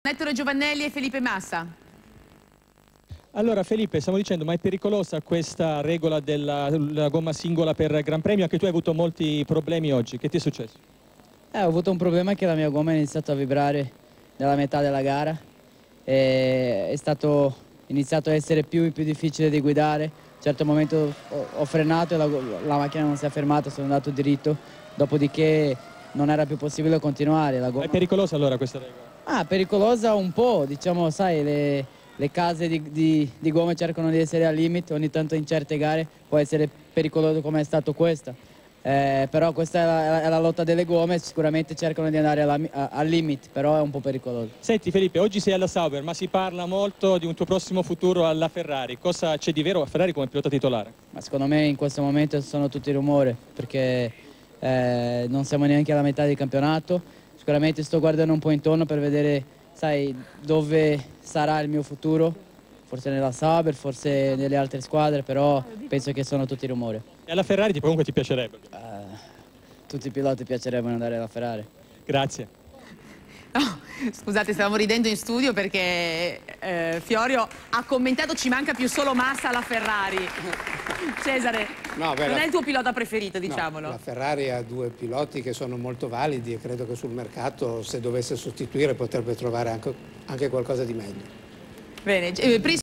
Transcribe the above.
Ettore Giovannelli e Felipe Massa. Allora Felipe, stiamo dicendo, ma è pericolosa questa regola della gomma singola per Gran Premio? Anche tu hai avuto molti problemi oggi, che ti è successo? Ho avuto un problema che la mia gomma ha iniziato a vibrare nella metà della gara e è iniziato a essere più difficile di guidare. A un certo momento ho frenato e la macchina non si è fermata, sono andato diritto, dopodiché non era più possibile continuare. La gomma... È pericolosa allora questa regola? Pericolosa un po', diciamo, sai, le case di gomme cercano di essere al limite, ogni tanto in certe gare può essere pericoloso come è stato questa. Però questa è la lotta delle gomme, sicuramente cercano di andare al limite, però è un po' pericoloso. Senti Felipe, oggi sei alla Sauber, ma si parla molto di un tuo prossimo futuro alla Ferrari. Cosa c'è di vero a Ferrari come pilota titolare? Ma secondo me in questo momento sono tutti rumori, perché non siamo neanche alla metà del campionato. Sicuramente sto guardando un po' intorno per vedere, sai, dove sarà il mio futuro, forse nella Sauber, forse nelle altre squadre, però penso che sono tutti rumori. E alla Ferrari comunque ti piacerebbe? Tutti i piloti piacerebbero andare alla Ferrari. Grazie. No, scusate, stavamo ridendo in studio perché Fiorio ha commentato ci manca più solo Massa alla Ferrari. Cesare, non è il tuo pilota preferito, diciamolo. No, la Ferrari ha due piloti che sono molto validi e credo che sul mercato, se dovesse sostituire, potrebbe trovare anche qualcosa di meglio. Bene,